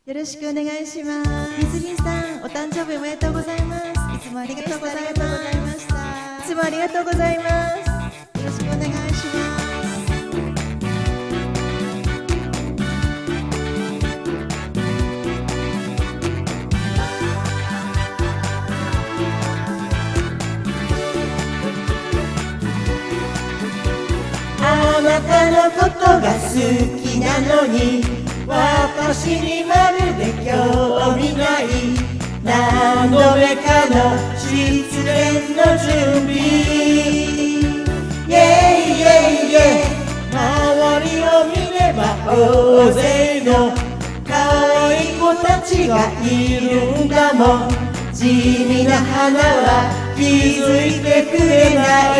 よろしくお願いします。水銀さん、お誕生日おめでとうございます。いつもありがとうございました。いつもありがとうございます。よろしくお願いします。 あなたのことが好きなのに私にまるで興味ない。何度目かの失恋の準備。イェイイェイイェイ、周りを見れば大勢の可愛い子たちがいるんだもん。地味な花は気づいてくれない。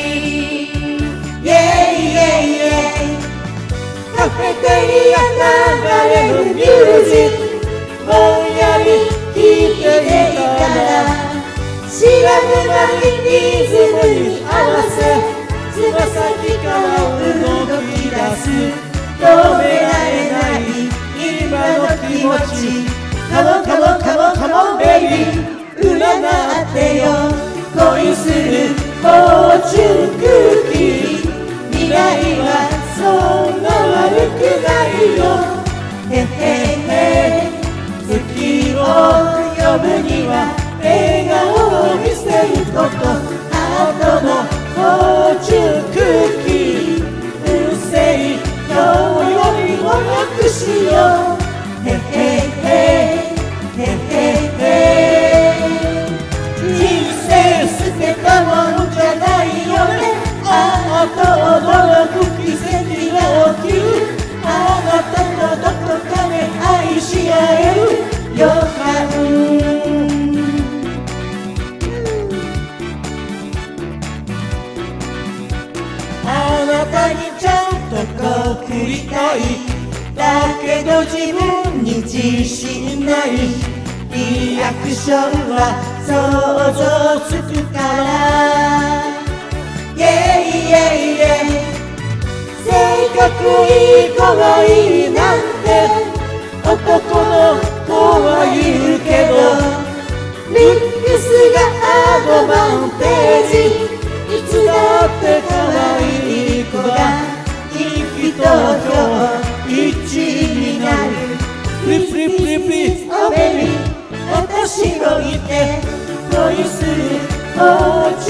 イェイイェイイェイ、カフェテリア流れるミュージックぼんやり聴いていたら、知らぬ間にリズムに合わせつま先から動き出す。止められない今の気持ち。カモンカモンカモンカモンベイビー、占ってよ恋するフォーチュンクッキー。未来はそんな悪くないよ。へへへ、月を呼ぶには笑顔を見せること。ハートのフォーチュンクッキー、うせい今日よりもよくしよう。へへへへへへ、人生捨てたもんじゃないよね。ああと驚く奇跡が起きる。あなたとどこかで愛し合える予感。あなたにちゃんと告りたい。だけど自分に自信ない。リアクションは想像つくから。イェイイェイイェイ、性格いい子がいいなんて男の子は言うけど、ルックスがアドバンテージ。いつだって可愛い子が人気投票1位になる。プリプリプリプリ、おベビー私を見て恋するフォーチ